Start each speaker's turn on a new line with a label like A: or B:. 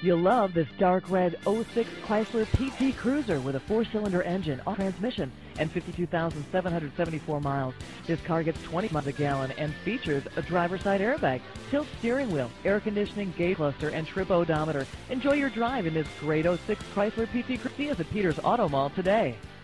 A: You'll love this dark red '06 Chrysler PT Cruiser with a 4-cylinder engine, transmission, and 52,774 miles. This car gets 20 miles a gallon and features a driver's side airbag, tilt steering wheel, air conditioning, gauge cluster, and trip odometer. Enjoy your drive in this great '06 Chrysler PT Cruiser. See us at Peters Auto Mall today.